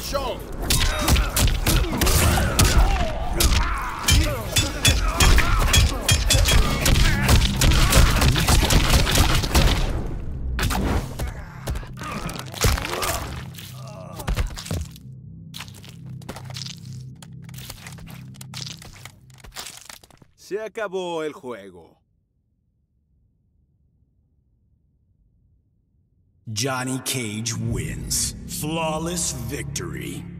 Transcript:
show. Se acabó el juego. Johnny Cage wins. Flawless victory.